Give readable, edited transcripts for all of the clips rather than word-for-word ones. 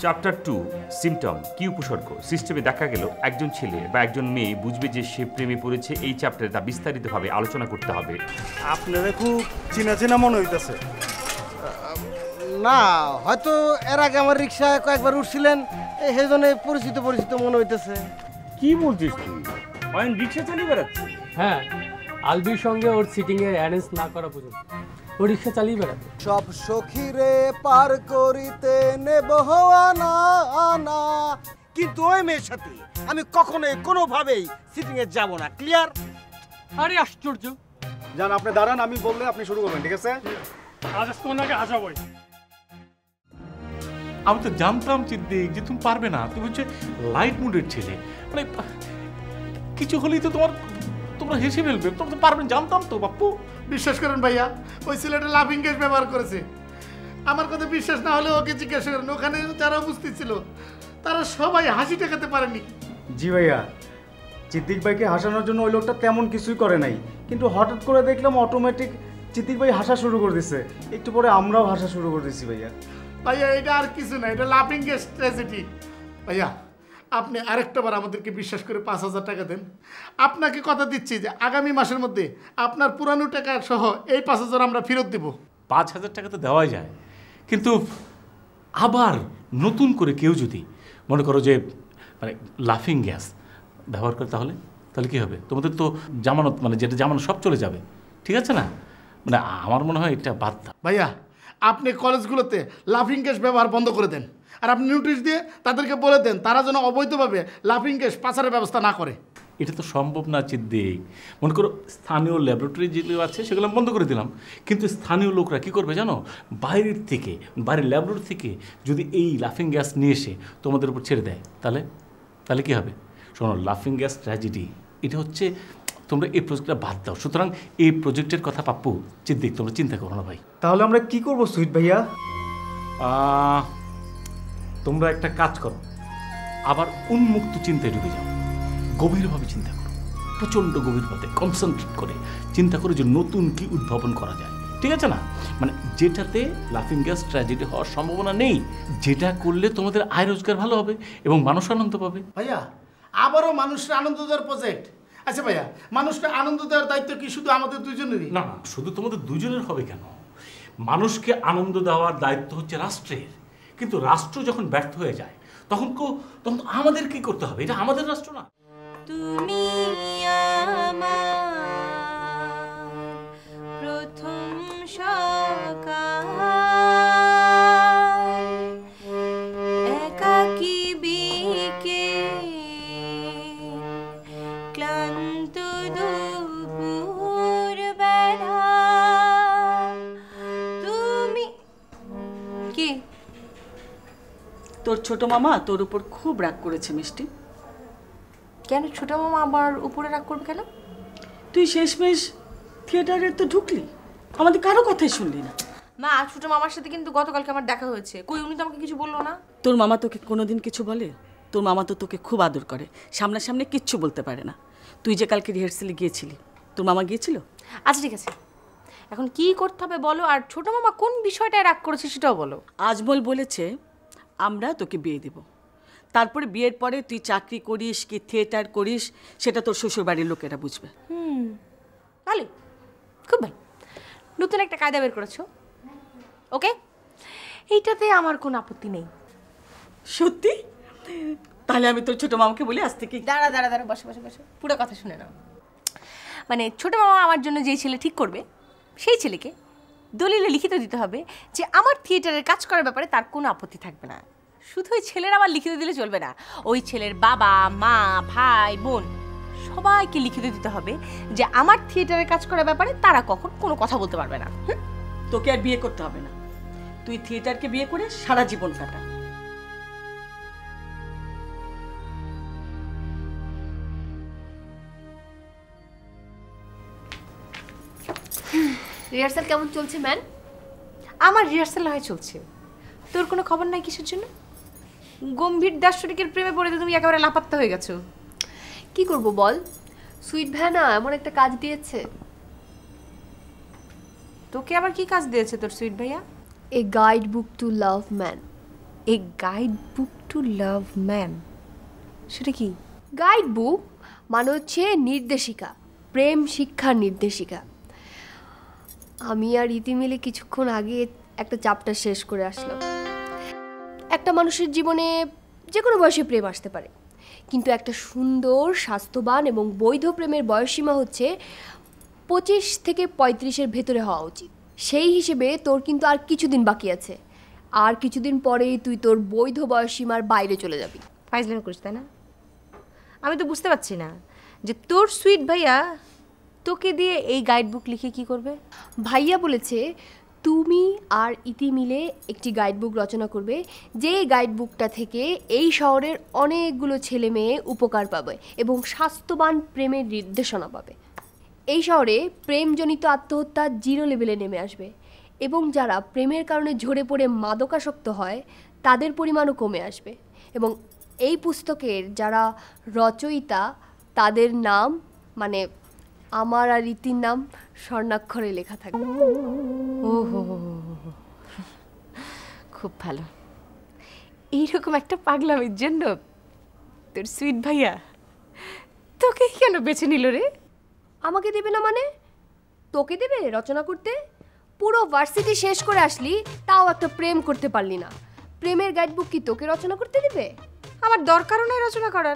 Chapter 2 symptom কি উপসর্গ সিস্টেমে দেখা গেল একজন ছেলে বা একজন মেয়ে বুঝবে যে সে প্রেমে পড়েছে এই চ্যাপ্টারে তা বিস্তারিতভাবে আলোচনা করতে হবে। আপনারা খুব চেনা চেনা মনে হইতেছে। না হয়তো এর আগে আমার রিক্সায় কয়েকবার উঠছিলেন সেই জন্য পরিচিত পরিচিত মনে হইতেছে। কি বলছিস তুই? অয়ন রিক্সা চালিয়ে বেড়াচ্ছে? হ্যাঁ, আলবির সঙ্গে ওর সিটিং এর অ্যারেঞ্জ না করা পর্যন্ত ও রিক্সা চালিয়ে বেড়াবে। সব সখীরে পার করিতে নেব আনা আনা, কিন্তু ওই মেয়ের সাথে আমি কখনোই কোনোভাবেই সিটিং এ যাব না। ক্লিয়ার? আরে আশ্চর্য! জান আপনি দাঁড়ান, আমি বললে আপনি শুরু করবেন, ঠিক আছে? আজ তোমাকে হাসাবই। আমি তো জানতাম সিদ্দিক যে তুমি পারবে না, তুমি হচ্ছে লাইট মুডের ছেলে, মানে কিছু হলেই তো তোমরা হেসে ফেলবে, তোমরা তো পারবে, জানতাম তো বাপ্পু। বিশ্বাস করেন ভাইয়া, ওই ছেলেটা লাফিং গ্যাস ব্যবহার করেছে। আমার কথা বিশ্বাস না হলে ওকে জিজ্ঞাসা করেন, ওখানে যারা উপস্থিত ছিল তারা সবাই হাসি ঠেকাতে পারেনি। জি ভাইয়া, চিত্তিক ভাইকে হাসানোর জন্য ওই লোকটা তেমন কিছুই করে নাই, কিন্তু হঠাৎ করে দেখলাম অটোমেটিক চিত্তিক ভাই হাসা শুরু করে দিছে। একটু পরে আমরাও হাসা শুরু করে দিছি ভাইয়া। ভাইয়া এটা আর কিছু না, এটা লাফিং গ্যাস ট্র্যাজেডি। ভাইয়া আপনি আরেকটাবার আমাদেরকে বিশ্বাস করে 5,000 টাকা দেন। আপনাকে কথা দিচ্ছি যে আগামী মাসের মধ্যে আপনার পুরানো টাকা সহ এই 5,000 আমরা ফেরত দেব। 5,000 টাকা তো দেওয়াই যায়, কিন্তু আবার নতুন করে কেউ যদি মনে করো যে মানে লাফিং গ্যাস ব্যবহার করে, তাহলে কী হবে? তোমাদের তো জামানত, মানে যেটা জামানত সব চলে যাবে, ঠিক আছে না? মানে আমার মনে হয় এটা বাদ দাও। ভাইয়া আপনি কলেজগুলোতে লাফিং গ্যাস ব্যবহার বন্ধ করে দেন, আর আপনি নোটিশ দিয়ে তাদেরকে বলে দেন তারা যেন অবৈধভাবে লাফিং গ্যাস পাচারের ব্যবস্থা না করে। এটা তো সম্ভব না সিদ্দিক। মনে করো স্থানীয় ল্যাবরেটরি যেগুলো আছে সেগুলো বন্ধ করে দিলাম, কিন্তু স্থানীয় লোকরা কী করবে জানো? বাইরের ল্যাবরেটরি থেকে যদি এই লাফিং গ্যাস নিয়ে এসে তোমাদের উপর ছেড়ে দেয়, তাহলে কী হবে? শোনো, লাফিং গ্যাস ট্র্যাজেডি এটা হচ্ছে, তোমরা এই প্রজেক্টটা বাদ দাও। সুতরাং এই প্রজেক্টের কথা পাপ্পু, সিদ্দিক তোমরা চিন্তা করো না ভাই। তাহলে আমরা কি করবো সুইট ভাইয়া? তোমরা একটা কাজ করো, আবার উন্মুক্ত চিন্তায় ঢুকে যাও, গভীরভাবে চিন্তা করো, প্রচণ্ড গভীরভাবে কনসেন্ট্রেট করে চিন্তা করো যে নতুন কি উদ্ভাবন করা যায়, ঠিক আছে না? মানে যেটাতে লাফিং গ্যাস ট্র্যাজেডি হওয়ার সম্ভাবনা নেই, যেটা করলে তোমাদের আয় রোজগার ভালো হবে এবং মানুষ আনন্দ পাবে। ভাইয়া আবারও মানুষের আনন্দ দেওয়ার প্রজেক্ট। আচ্ছা ভাইয়া, মানুষকে আনন্দ দেওয়ার দায়িত্ব কি শুধু আমাদের দুজনেরই? না, শুধু তোমাদের দুজনের হবে কেন? মানুষকে আনন্দ দেওয়ার দায়িত্ব হচ্ছে রাষ্ট্রের, কিন্তু রাষ্ট্র যখন ব্যর্থ হয়ে যায় তখন আমাদের কি করতে হবে? এটা আমাদের রাষ্ট্র না। তুমি আমার প্রথম সকাল, একাকী বিকেল, ক্লান্ত দুপুর বেলা, তুমি কি? তোর ছোট মামা তোর উপর খুব রাগ করেছে মিষ্টি। কেন ছোট মামা আমার উপরে রাগ করবে কেন? তুই শেষমেশ থিয়েটারে তো ঢুকলি, আমাদের কারো কথাই শুনলি না। মা, ছোট মামার সাথে কিন্তু গতকালকে আমার দেখা হয়েছে, কই উনি তো আমাকে কিছু বললো না। তোর মামা তোকে কোনোদিন কিছু বলে? তোর মামা তো তোকে খুব আদর করে, সামনাসামনি কিচ্ছু বলতে পারে না। তুই যে কালকে রিহার্সালে গিয়েছিলি, তোর মামা গিয়েছিল? আচ্ছা ঠিক আছে, এখন কি করতে হবে বলো, আর ছোট মামা কোন বিষয়টায় রাগ করেছে সেটাও বলো। আজমল বলেছে আমরা তোকে বিয়ে দেব, তারপরে বিয়ের পরে তুই চাকরি করিস কি থিয়েটার করিস সেটা তোর শ্বশুরবাড়ির লোকেরা বুঝবে। ভালো, খুব ভালো, নতুন একটা কায়দা বের করেছো। ওকে, এইটাতে আমার কোনো আপত্তি নেই। সত্যি? তাহলে আমি তোর ছোট মামাকে বলি আজ থেকে। দাঁড়া, বসে পুরো কথা শুনে নাও। মানে ছোট মামা আমার জন্য যেই ছেলে ঠিক করবে সেই ছেলেকে দলিলে লিখিত দিতে হবে যে আমার থিয়েটারের কাজ করার ব্যাপারে তার কোনো আপত্তি থাকবে না। শুধু ওই ছেলের আমার লিখিত দিলে চলবে না, ওই ছেলের বাবা মা ভাই বোন সবাইকে লিখিত দিতে হবে যে আমার থিয়েটারের কাজ করার ব্যাপারে তারা কখন কোনো কথা বলতে পারবে না। তোকে আর বিয়ে করতে হবে না, তুই থিয়েটারকে বিয়ে করে সারা জীবন কাটা। রিহার্সাল কেমন চলছে ম্যান? আমার রিহার্সাল হয় চলছে, তোর কোনো খবর নাই কিসের জন্য? গম্ভীর দার্শনিকের প্রেমে পড়ে তুমি একেবারে লাপাত্তা হয়ে গেছো। কি করব বল, সুইট ভ্যানা এমন একটা কাজ দিয়েছে। তোকে আবার কি কাজ দিয়েছে তোর সুইট ভাইয়া? A guide book to love man. A guide book to love man, সেটা কি? গাইড বুক মানে হচ্ছে নির্দেশিকা, প্রেম শিক্ষার নির্দেশিকা। আমি আর ইতি মিলে কিছুক্ষণ আগে একটা চ্যাপ্টার শেষ করে আসলাম। একটা মানুষের জীবনে যে কোনো বয়সে প্রেম আসতে পারে, কিন্তু একটা সুন্দর স্বাস্থ্যবান এবং বৈধ প্রেমের বয়সসীমা হচ্ছে 25 থেকে 35-এর ভেতরে হওয়া উচিত। সেই হিসেবে তোর কিন্তু আর কিছুদিন বাকি আছে, আর কিছুদিন পরেই তুই তোর বৈধ বয়সসীমার বাইরে চলে যাবি। ফাইজলামি করিস তাই না? আমি তো বুঝতে পারছি না যে তোর সুইট ভাইয়া তোকে দিয়ে এই গাইড বুক লিখে কি করবে। ভাইয়া বলেছে তুমি আর ইতি মিলে একটি গাইড বুক রচনা করবে, যে গাইড বুকটা থেকে এই শহরের অনেকগুলো ছেলে মেয়ে উপকার পাবে এবং স্বাস্থ্যবান প্রেমের নির্দেশনা পাবে। এই শহরে প্রেমজনিত আত্মহত্যা 0 লেভেলে নেমে আসবে এবং যারা প্রেমের কারণে ঝরে পড়ে মাদকাসক্ত হয় তাদের পরিমাণও কমে আসবে। এবং এই পুস্তকের যারা রচয়িতা তাদের নাম, মানে আমার আর রীতির নাম স্বর্ণাক্ষরে লেখা থাকবে। ওহো, খুব ভালো। এইরকম একটা পাগলামির জন্য তোর সুইট ভাইয়া তোকে কেন বেছে নিল রে? আমাকে দেবে না মানে? তোকে দেবে রচনা করতে? পুরো ভার্সিটি শেষ করে আসলি, তাও একটা প্রেম করতে পারলি না। প্রেমের গাইডবুক কি তোকে রচনা করতে দেবে? আমার দরকারও নাই রচনা করার।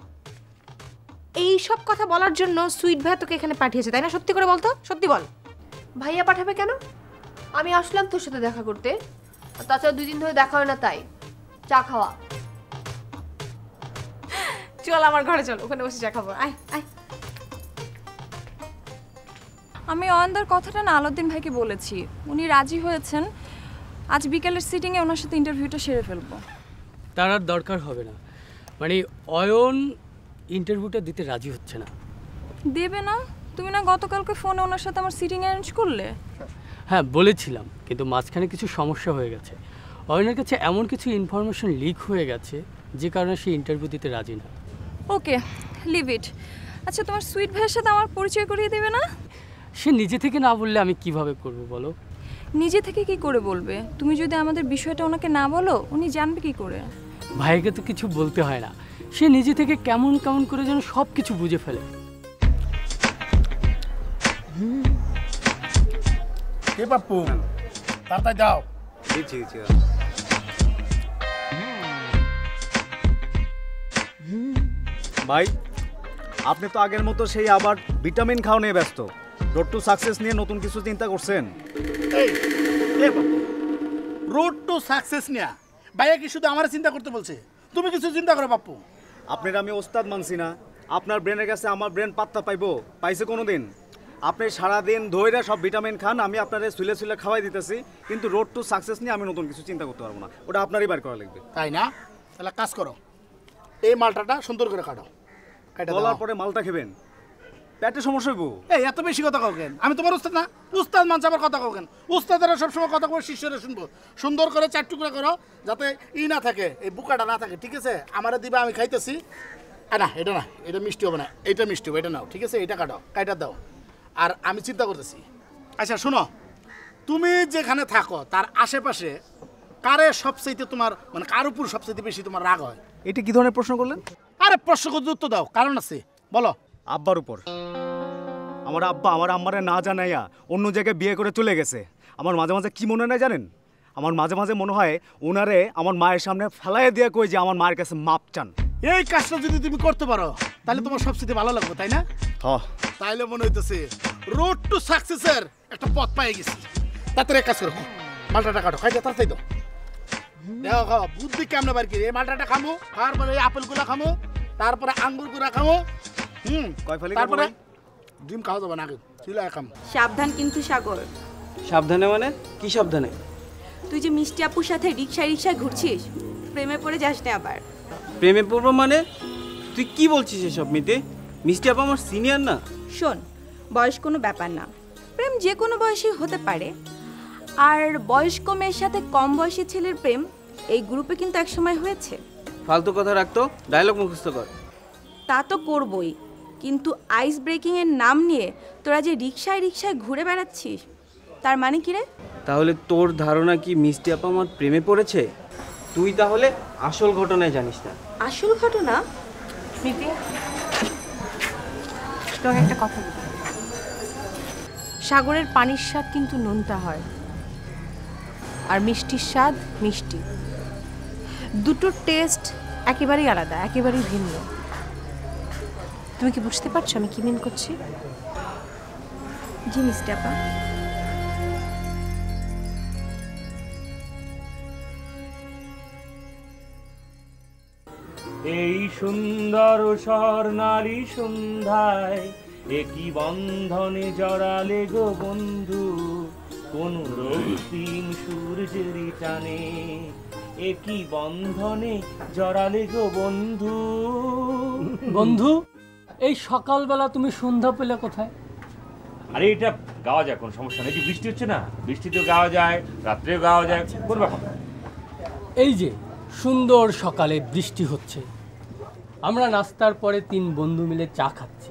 এই সব কথা বলার জন্য সুইট ভাইয়া তোকে এখানে পাঠিয়েছে তাই না? সত্যি করে বলতো, সত্যি বল। ভাইয়া পাঠাবে কেন? আমি আসলাম তোর সাথে দেখা করতে, তাছাড়া 2 দিন ধরে দেখা হয় না, তাই চা খাওয়া। চল আমার ঘরে চল, ওখানে বসে চা খাবো। আয় আয়। আমি অয়নদার কথাটা না আলাউদ্দিন ভাইকে বলেছি, উনি রাজি হয়েছেন। আজ বিকেলের সিটিংয়ে ওনার সাথে ইন্টারভিউটা সেরে ফেলবো। তার আর দরকার হবে না, মানে অয়ন ইন্টারভিউটা দিতে রাজি হচ্ছে না। দেবে না? তুমি না গতকালকে ফোনে ওনার সাথে আমার সিটিং অ্যারেঞ্জ করলে? হ্যাঁ বলেছিলাম, কিন্তু মাঝখানে কিছু সমস্যা হয়ে গেছে। অয়নের কাছে এমন কিছু ইনফরমেশন লিক হয়ে গেছে যে কারণে সে ইন্টারভিউ দিতে রাজি না। Okay, leave it. আচ্ছা, তোমার সুইট ভাইয়ের সাথে আমার পরিচয় করিয়ে দেবে না? সে নিজে থেকে না বললে আমি কিভাবে করব বলো? নিজে থেকে কি করে বলবে? তুমি যদি আমাদের বিষয়টা ওনাকে না বলো, উনি জানবে কি করে? ভাইকে তো কিছু বলতে হয় না, সে নিজে থেকে কেমন কেমন করে যেন সব কিছু বুঝে ফেলে। কে পাপ্পু, তাড়াতাড়ি যাও। দিচ্ছি দিচ্ছি। ভাই, আপনি তো আগের মতো সেই আবার ভিটামিন খাওয়া নিয়ে ব্যস্ত। রোড টু সাকসেস নিয়ে নতুন কিছু চিন্তা করছেন? রোড টু সাকসেস নিয়ে ভাইয়া কি শুধু আমার চিন্তা করতে বলছে? তুমি কিছু চিন্তা করো পাপ্পু। আপনার আমি ওস্তাদ মানছি না, আপনার ব্রেনের কাছে আমার ব্রেন পাত্তা পাইছে কোনো দিন? আপনি সারাদিন ধৈর্য সব ভিটামিন খান, আমি আপনাদের সুলে সুলে খাওয়াই দিতেছি, কিন্তু রোড টু সাকসেস নিয়ে আমি নতুন কিছু চিন্তা করতে পারবো না, ওটা আপনারই বার করা লাগবে। তাই না? তাহলে কাজ করো, এই মালটাটা সুন্দর করে কাটো। বলার পরে মালটা খেবেন, পেটে সমস্যা হইব। এই এত বেশি কথা কাউ কেন? আমি তোমার উস্তাদ না? উস্তাদ মানছে আবার কথা কাউ কেন? উস্তাদেরা সবসময় কথা করে শিষ্যরা শুনবো। সুন্দর করে 4 টুকরা করো, যাতে না থাকে, এই বুকাটা না থাকে, ঠিক আছে? আমারে দিবা, আমি খাইতেছি। না এটা না, এটা মিষ্টি হবে না, এটা মিষ্টি হবে, এটা নাও, ঠিক আছে? এটা কাটো, কাইটা দাও। আর আমি চিন্তা করতেছি, আচ্ছা শোনো, তুমি যেখানে থাকো তার আশেপাশে কারে সবচাইতে তোমার, মানে কার উপর সবচাইতে বেশি তোমার রাগ হয়? এটা কি ধরনের প্রশ্ন করলেন? আরে প্রশ্ন করতে উত্তর দাও, কারণ আছে, বলো। আব্বার উপর। আমার আব্বা আমার আম্মারে না জানাইয়া অন্য জায়গায় বিয়ে করে চলে গেছে। আমার মাঝে মাঝে কি মনে হয় জানেন? আমার মাঝে মাঝে মনে হয় ওনারে আমার মায়ের সামনে ফেলাই দিয়ে কই যে আমার মায়ের কাছে মাপ চান। এই কাজটা যদি তুমি করতে পারো তাহলে তোমার সবচেয়ে ভালো লাগবে, তাই না? হ্যাঁ, তাইলে মনে হইতেছে রোড টু সাকসেসের একটা পথ পেয়ে গেছি। তাড়াতাড়ি কাজ করো, মালটাটা কাটো, খাইতে তাড়াতাড়ি দাও। দেখো খাও, বুদ্ধি কেমনে বার কি? এই মালটাটা খামো, খাওয়ার পরে এই আপেলগুলো খামো, তারপরে আঙ্গুরগুলো খামো, তারপরে ডিম খাওয়া যাবে না, ছিল খাম। সাবধান কিন্তু সাগর। সাবধানে মানে কি সাবধানে? তুই যে মিষ্টি আপুর সাথে রিক্সায় ঘুরছিস, প্রেমে পড়ে যাস না আবার। প্রেমে পড়বো মানে? তুই কি বলছিস এসব মিতে? মিষ্টি আপু আমার সিনিয়র না? শোন, বয়স কোনো ব্যাপার না, প্রেম যে কোনো বয়সে হতে পারে। আর বয়স্ক মেয়ের সাথে কম বয়সী ছেলের প্রেম এই গ্রুপে কিন্তু একসময় হয়েছে। ফালতু কথা রাখতো, ডায়লগ মুখস্থ কর। তা তো করবই, কিন্তু আইস ব্রেকিংয়ের নাম নিয়ে তোরা যে রিক্সায় ঘুরে বেড়াচ্ছিস, তার মানে কি রে? তাহলে তোর ধারণা কি মিষ্টি আপু আমার প্রেমে পড়েছে? তুই তাহলে আসল ঘটনায় জানিস না। আসল ঘটনা? প্রীতি, তোমাকে একটা কথা বলি। সাগরের পানির স্বাদ কিন্তু নোনতা হয়, আর মিষ্টির স্বাদ মিষ্টি। দুটোর টেস্ট একেবারেই আলাদা, একেবারেই ভিন্ন। তুমি কি বুঝতে পারছো আমি কি মিন করছি? জি মিষ্টি আপা। এই সুন্দর স্বর্ণালী সন্ধ্যায় একই বন্ধনে জড়ালে গো বন্ধু, কোন রক্তিম সূর্যের টানে একই বন্ধনে জড়ালে গো বন্ধু। বন্ধু, এই সকালবেলা তুমি সন্ধ্যা পেলে কোথায়? আরে এটা গাওয়া যায়, কোনো সমস্যা নেই। যে বৃষ্টি হচ্ছে না, বৃষ্টিতেও গাওয়া যায়, রাত্রেও গাওয়া যায়, কোন ব্যাপার। এই যে সুন্দর সকালে বৃষ্টি হচ্ছে, আমরা নাস্তার পরে 3 বন্ধু মিলে চা খাচ্ছি,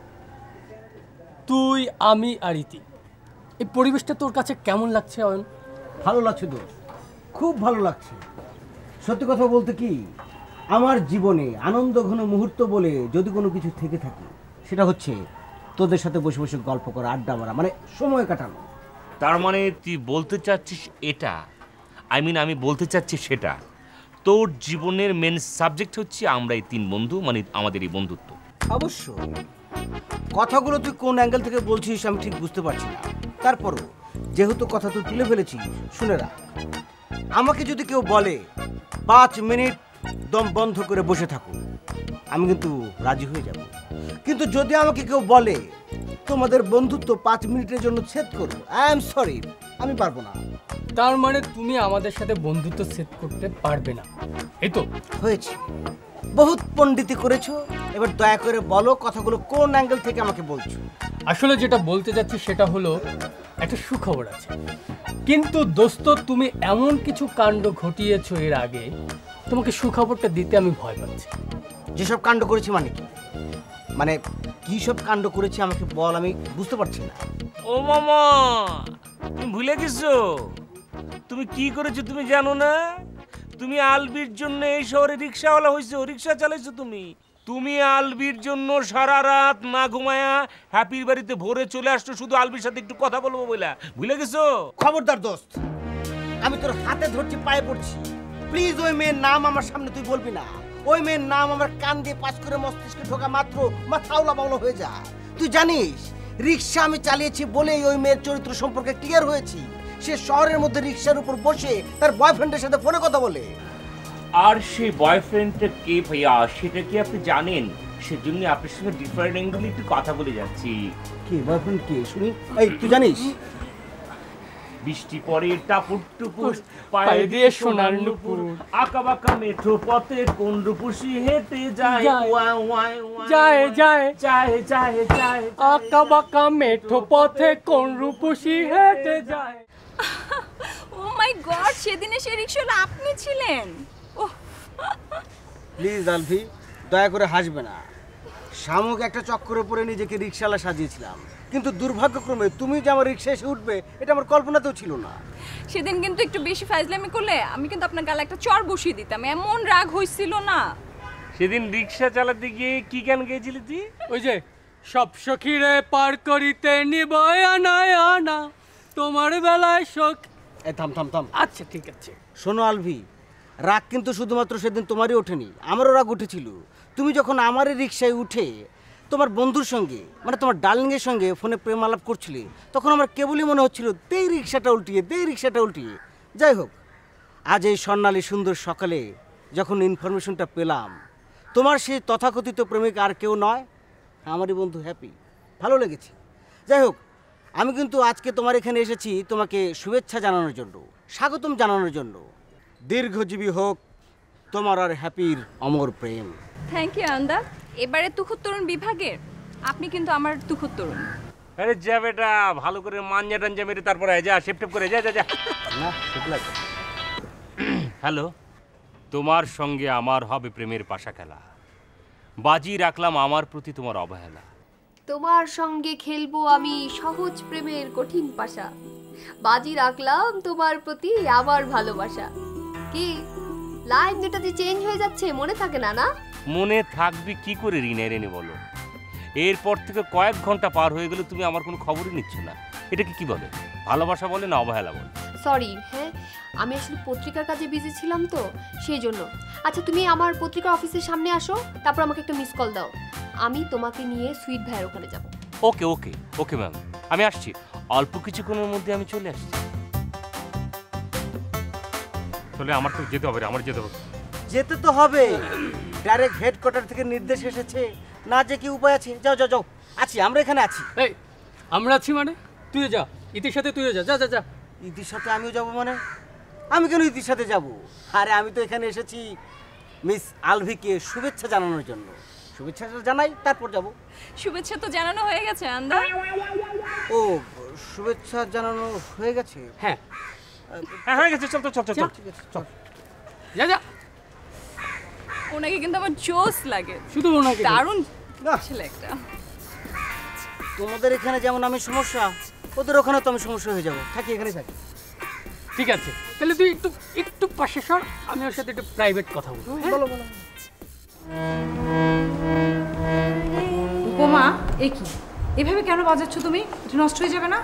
তুই, আমি আর ইতি। এই পরিবেশটা তোর কাছে কেমন লাগছে অয়ন? ভালো লাগছে তো, খুব ভালো লাগছে। সত্যি কথা বলতে কি, আমার জীবনে আনন্দ ঘন মুহূর্ত বলে যদি কোনো কিছু থেকে থাকে, সেটা হচ্ছে তোদের সাথে বসে বসে গল্প করা, আড্ডা মারা, মানে সময় কাটানো। তার মানে তুই বলতে চাচ্ছিস এটা, আমি বলতে চাচ্ছি সেটা, তোর জীবনের মেন সাবজেক্ট হচ্ছে আমরা এই 3 বন্ধু, মানে আমাদের এই বন্ধুত্ব। অবশ্য কথাগুলো তুই কোন অ্যাঙ্গেল থেকে বলছিস আমি ঠিক বুঝতে পারছি না, তারপরও যেহেতু কথা তুই তুলে ফেলেছিস, শুনে রাখ। আমাকে যদি কেউ বলে 5 মিনিট দম বন্ধ করে বসে থাকো, আমি কিন্তু রাজি হয়ে যাব। কিন্তু যদি আমাকে কেউ বলে তোমাদের বন্ধুত্ব 5 মিনিটের জন্য ছেদ করো, আই এম সরি, আমি পারবো না। তার মানে তুমি আমাদের সাথে বন্ধুত্ব সেট করতে পারবে না, এই তো? হয়েছে, বহুত পণ্ডিতি করেছো, এবার দয়া করে বলো কথাগুলো কোন অ্যাঙ্গেল থেকে আমাকে বলছো। আসলে যেটা বলতে যাচ্ছি সেটা হলো একটা সুখবর আছে, কিন্তু দোস্ত তুমি এমন কিছু কাণ্ড ঘটিয়েছো এর আগে, তোমাকে সুখবরটা দিতে আমি ভয় পাচ্ছি। যেসব কাণ্ড করেছি মানে কি? মানে কি সব কাণ্ড করেছি আমাকে বল, আমি বুঝতে পারছি না। ও মামা, তুমি ভুলে গেছো? তুমি কি করেছো তুমি জানো না? তুমি আলবির জন্য এই শহরে রিক্সাওয়ালা হয়েছো, রিক্সা চালাইছো তুমি। তুমি আলবির জন্য সারা রাত না ঘুমায়া হ্যাপির বাড়িতে ভোরে চলে আসছো শুধু আলবির সাথে একটু কথা বলবো বলে। ভুলে গেছো? খবরদার দোস্ত, আমি তোর হাতে ধরছি, পায়ে পড়ছি, প্লিজ ওই মেয়ের নাম আমার সামনে তুই বলবি না। ওই মেয়ের নাম আমার কান দিয়ে পাস করে মস্তিষ্কে ঢোকা মাত্র মাথা আউলা বাউলা হয়ে যায়। তুই জানিস রিক্সা আমি চালিয়েছি বলেই ওই মেয়ের চরিত্র সম্পর্কে ক্লিয়ার হয়েছি। সে শহরের মধ্যে রিক্সার উপর বসে তার বয়ফ্রেন্ডের সাথে ফোনে কথা বলে। আর সেই বয়ফ্রেন্ডটা কে ভাইয়া সেটা কি আপনি জানেন? সেজন্য আপনার সঙ্গে ডিফারেন্ট অ্যাঙ্গেলে একটু কথা বলে যাচ্ছি। কে বয়ফ্রেন্ড কে শুনি? এই তুই জানিস? বৃষ্টি পরে টাপুর টুপুর পায়ে দিয়ে সোনার নুপুর, আঁকা বাঁকা মেঠো পথে কোন রূপসী হেঁটে যায়, যায় যায় যায় যায় যায়, আঁকা বাঁকা মেঠো পথে কোন রূপসী হেঁটে যায়। ও মাই গড, সেদিনে সে রিকশাওয়ালা আপনি ছিলেন? ওহ, প্লিজ আলফি, দয়া করে হাসবে না। শামুক একটা চক্করে পরে নিজেকে রিক্সাওয়ালা সাজিয়েছিলাম, কিন্তু দুর্ভাগ্যক্রমে তুমি যে আমার রিক্সা এসে উঠবে এটা আমার কল্পনাতেও ছিল না। সেদিন কিন্তু একটু বেশি ফাজলামি করলে আমি কিন্তু আপনার গালে একটা চড় বসিয়ে দিতাম, এমন রাগ হইছিল না। সেদিন রিক্সা চালাতে গিয়ে কি গান গেয়েছিলি তুই? ওই যে সব সখীরে পার করিতে নিবয় আনায় আনা, তোমার বেলায় সখ। এই থাম থাম থাম। আচ্ছা ঠিক আছে। শোনো আলভি, রাগ কিন্তু শুধুমাত্র সেদিন তোমারই ওঠেনি, আমারও রাগ উঠেছিল। তুমি যখন আমারই রিক্সায় উঠে তোমার বন্ধুর সঙ্গে, মানে তোমার ডার্লিংয়ের সঙ্গে ফোনে প্রেম আলাপ করছিলে, তখন আমার কেবলই মনে হচ্ছিল দেই রিক্সাটা উল্টিয়ে। যাই হোক, আজ এই স্বর্ণালী সুন্দর সকালে যখন ইনফরমেশনটা পেলাম তোমার সেই তথাকথিত প্রেমিক আর কেউ নয়, আমারই বন্ধু হ্যাপি, ভালো লেগেছে। যাই হোক, আমি কিন্তু আজকে তোমার এখানে এসেছি তোমাকে শুভেচ্ছা জানানোর জন্য, স্বাগতম জানানোর জন্য। দীর্ঘজীবী হোক তোমার আর হ্যাপির অমর প্রেম। থ্যাংক ইউ আন্দা। এবারে তুখুর তরুণ বিভাগের আপনি কিন্তু আমার তুখুর তরুণ। আরে যা বেটা, ভালো করে মাঞ্জা টাঞ্জা মেরে তারপরে যা, শেপটেপ করে যা যা যা। না ঠিক লাগে। হ্যালো, তোমার সঙ্গে আমার হবে প্রেমের পাশা খেলা, বাজি রাখলাম আমার প্রতি তোমার অবহেলা। তোমার সঙ্গে খেলবো আমি সহজ প্রেমের কঠিন পাশা, বাজি রাখলাম তোমার প্রতি আমার ভালোবাসা। কি লাইন দুটো যে চেঞ্জ হয়ে যাচ্ছে মনে থাকে না না? মনে থাকবে কি করে রিনা রেনি বলো? এরপর থেকে কয়েক ঘন্টা পার হয়ে গেলে তুমি আমার কোনো খবরই নিচ্ছ না। এটাকে কি বলে? ভালোবাসা বলে না অবহেলা বলে? সরি, হ্যাঁ আমি আসলে পত্রিকার কাজে বিজি ছিলাম তো সেই জন্য। আচ্ছা তুমি আমার পত্রিকার অফিসের সামনে আসো, তারপর আমাকে একটা মিস কল দাও, আমি তোমাকে নিয়ে সুইট ভাইয়ের ওখানে যাব। ওকে ওকে ওকে ম্যাম, আমি আসছি, অল্প কিছুক্ষণের মধ্যে আমি চলে আসছি। চলে আমার তো যেতে হবে, আমার যেতে হবে। যেতে তো হবে, ডাইরেক্ট হেডকোয়ার্টার থেকে নির্দেশ এসেছে, না যে কি উপায় আছে? যাও যাও যাও, আছি আমরা এখানে আছি। এই আমরা আছি মানে? তুইও যা, ইতির সাথে তুইও যা, যা যা যা। ইতির সাথে আমিও যাব মানে? আমি কেন ইতির সাথে যাব? আরে আমি তো এখানে এসেছি মিস আলভিকে শুভেচ্ছা জানানোর জন্য। শুভেচ্ছাটা জানাই তারপর যাব। শুভেচ্ছা তো জানানো হয়ে গেছে আন্দা। ও শুভেচ্ছা জানানো হয়ে গেছে? হ্যাঁ হ্যাঁ হয়ে গেছে, চল তো চল চল চল চল যা যা। ওনাকে কিন্তু আমার জোস লাগে, শুধু ওনাকে দারুণ ছেলে একটা। তোমাদের এখানে যেমন আমি সমস্যা, ওদের ওখানে তো আমি সমস্যা হয়ে যাবো। থাকি এখানে থাকি। ঠিক আছে, তাহলে তুই একটু একটু পাশে সর, আমি ওর সাথে একটু প্রাইভেট কথা বলবো। বলো বলো। উপমা এ কি এভাবে কেন বাজাচ্ছ তুমি? এটা নষ্ট হয়ে যাবে না?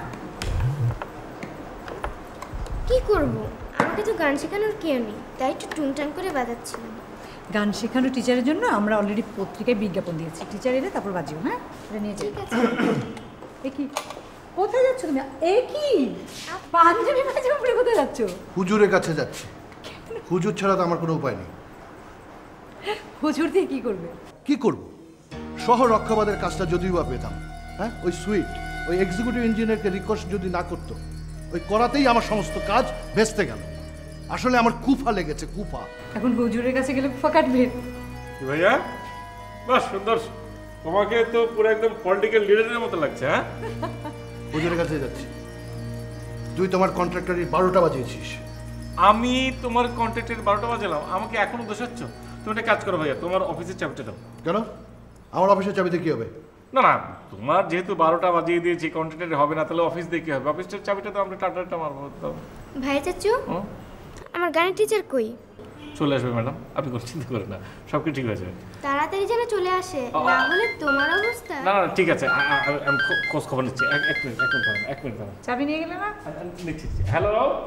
কি করব, আমাকে তো গান শেখানোর কেউ নেই, তাই একটু টুনটান করে বাজাচ্ছিলাম। গান শেখানো টিচারের জন্য আমরা অলরেডি পত্রিকায় বিজ্ঞাপন দিয়েছি, টিচার এলে তারপর বাজিও। হ্যাঁ এটা নিয়ে যাই। ঠিক আছে। এ কি কোথায় যাচ্ছ তুমি? এ কি পাঞ্জাবি পাঞ্জাবি পরে কোথায় যাচ্ছ? হুজুরের কাছে যাচ্ছি। হুজুর ছাড়া তো আমার কোনো উপায় নেই। হুজুর দিয়ে কি করবে? কি করব? শহর রক্ষাবাদের কাজটা যদিও বা পেতাম, হ্যাঁ ওই সুইট ওই এক্সিকিউটিভ ইঞ্জিনিয়ারকে রিকোয়েস্ট যদি না করতো, ওই করাতেই আমার সমস্ত কাজ ভেস্তে গেল। আসলে আমার কুফা লেগেছে, কুফা। এখন হুজুরের কাছে গেলে কুফা কাটবে। ভাইয়া বাহ সুন্দর, তোমাকে তো পুরো একদম পলিটিক্যাল লিডারের মতো লাগছে। হ্যাঁ হুজুরের কাছে যাচ্ছি। তুই তোমার কন্ট্রাক্টরের 12টা বাজিয়েছিস। আমি তোমার কন্ট্রাক্টের 12টা বাজালাম? আমাকে এখনো দোষাচ্ছ? তুমি একটা কাজ করো ভাইয়া, তোমার অফিসের চাবিটা দাও। কেন? আমার অফিসের চাবিতে কি হবে? না না, তোমার যেহেতু 12টা বাজিয়ে দিয়েছি, কন্ট্রাক্টের হবে না, তাহলে অফিস দিয়ে কি হবে? অফিসের চাবিটা তো আমরা টাটাটা মারবো। ভাই চাচু, আমার গানের টিচার কই? চলে আসবে ম্যাডাম, আপনি কোনো চিন্তা করেন না, সব কিছু ঠিক আছে। তাড়াতাড়ি যেন চলে আসে, না হলে তোমার অবস্থা। না না ঠিক আছে, আমি খোঁজ খবর নিচ্ছি। এক মিনিট চাবি নিয়ে গেলে না? নিচ্ছি। হ্যালো,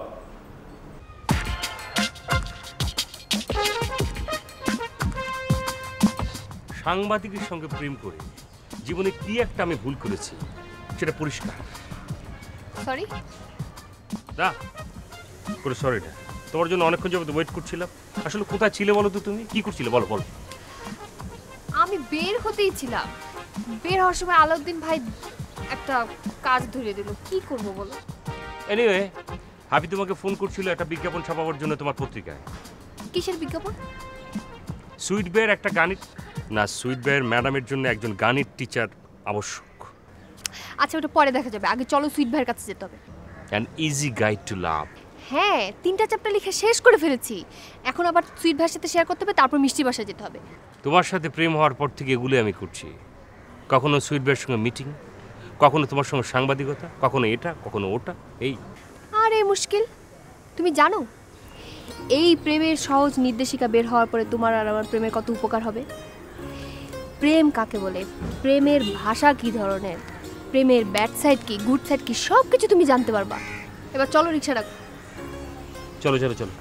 সাংবাদিকের সঙ্গে প্রেম করে জীবনে কি একটা আমি ভুল করেছি সেটা পরিষ্কার। সরি না করে সরিটা, তোমার জন্য অনেকক্ষণ যাবত ওয়েট করছিলাম। আসলে কোথায় ছিলে বলো তো? তুমি কি করছিলে বলো বলো। আমি বের হতেই ছিলাম, বের হওয়ার সময় আলাউদ্দিন ভাই একটা কাজ ধরিয়ে দিল, কি করব বলো। এনিওয়ে হাবি তোমাকে ফোন করছিল একটা বিজ্ঞাপন ছাপাবার জন্য তোমার পত্রিকায়। কিসের বিজ্ঞাপন? সুইট বের একটা গানের, না সুইট বের ম্যাডামের জন্য একজন গানের টিচার আবশ্যক। আচ্ছা ওটা পরে দেখা যাবে, আগে চলো সুইট ভাইয়ের কাছে যেতে হবে। An easy guide to love. হ্যাঁ 3টা চ্যাপ্টার লিখে শেষ করে ফেলেছি, এখন আবার সুইট ভাইয়ের সাথে শেয়ার করতে হবে, তারপর মিষ্টি বাসায় যেতে হবে। তোমার সাথে প্রেম হওয়ার পর থেকে এগুলো আমি করছি। কখনো সুইট ভাইয়ের সঙ্গে মিটিং, কখনো তোমার সঙ্গে সাংবাদিকতা, কখনো এটা কখনো ওটা। এই আরে মুশকিল, তুমি জানো এই প্রেমের সহজ নির্দেশিকা বের হওয়ার পরে তোমার আর আমার প্রেমের কত উপকার হবে? প্রেম কাকে বলে, প্রেমের ভাষা কি ধরনের, প্রেমের ব্যাড সাইড কি গুড সাইড কি, সব কিছু তুমি জানতে পারবা। এবার চলো রিক্সা ডাক। চলো চলো চলো।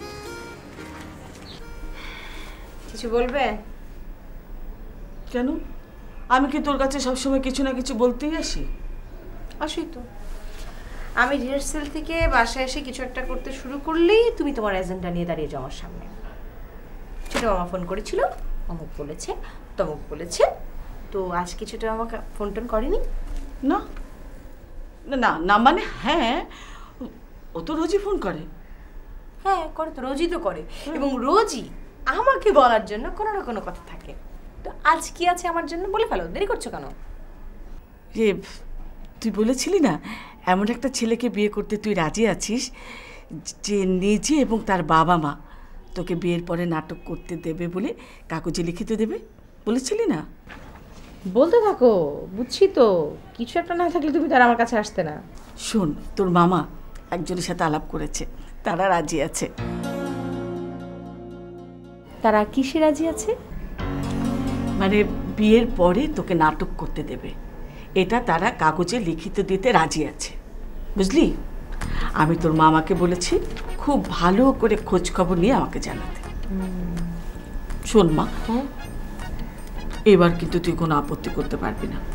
কিছু বলবে? কেন? আমি কি তোর কাছে সবসময় কিছু না কিছু বলতেই আসি? আসুই তো। আমি রিহার্সেল থেকে বাসায় এসে কিছু একটা করতে শুরু করলেই তুমি তোমার এজেন্ডা নিয়ে দাঁড়িয়ে যাও আমার সামনে। ছোট মামা ফোন করেছিল, অমুক বলেছে তমুক বলেছে, তো আজ কিছুটা আমাকে ফোন টোন করেনি? না না না মানে হ্যাঁ, ও তো রোজই ফোন করে। হ্যাঁ করে তো, রোজই তো করে, এবং রোজই আমাকে বলার জন্য কোনো না কোনো কথা থাকে। তো আজ কি আছে আমার জন্য বলে ফেলো, দেরি করছো কেন? রে তুই বলেছিলি না এমন একটা ছেলেকে বিয়ে করতে তুই রাজি আছিস যে নিজে এবং তার বাবা মা তোকে বিয়ের পরে নাটক করতে দেবে বলে কাগজে লিখিত দেবে, বলেছিলি না? বলতে থাকো, বুঝছি তো, কিছু একটা না থাকলে তুমি তার আমার কাছে আসতে না। শোন, তোর মামা একজনের সাথে আলাপ করেছে, তারা রাজি আছে। তারা কিসে রাজি আছে? মানে বিয়ের পরে তোকে নাটক করতে দেবে, এটা তারা কাগজে লিখিত দিতে রাজি আছে, বুঝলি? আমি তোর মামাকে বলেছি খুব ভালো করে খোঁজ খবর নিয়ে আমাকে জানাতে। শোন মা, এবার কিন্তু তুই কোনো আপত্তি করতে পারবি না।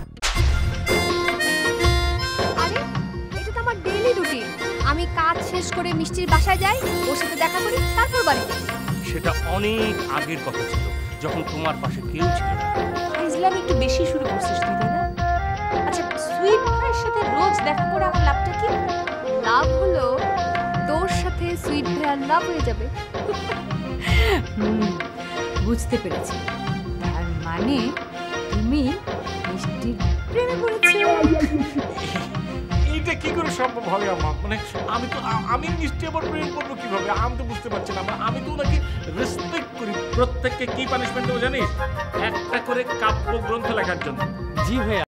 আরে এটা তো আমার ডেইলি রুটিন। আমি কাজ শেষ করে মিষ্টির বাসায় যাই, ওর সাথে দেখা করি, তারপর বাড়ি যাই। সেটা অনেক আগের কথা ছিল, যখন তোমার পাশে কেউ ছিল না। ইসলাম একটু বেশি শুরু করছিস তুই, তাই না? আচ্ছা, সুইট ভাইয়ের সাথে রোজ দেখা করে আমার লাভটা কি? লাভ হলো তোর সাথে সুইট ভাইয়ার লাভ হয়ে যাবে। বুঝতে পেরেছি, তার মানে তুমি মিষ্টির প্রেমে পড়েছো। এইটা কি করে সম্ভব হবে আমার? মানে আমি মিষ্টি আবার প্রেম করবো কিভাবে? আমি তো বুঝতে পারছি না। আমি তো ওনাকে রেসপেক্ট করি। প্রত্যেককে কি পানিশমেন্ট দেবো জানিস? একটা করে কাব্য গ্রন্থ লেখার জন্য। জি ভাইয়া।